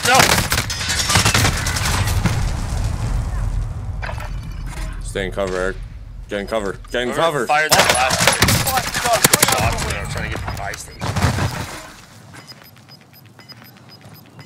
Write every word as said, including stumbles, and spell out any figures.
No! Stay in cover, Eric. Get in cover. Get in Whoever cover. fired that last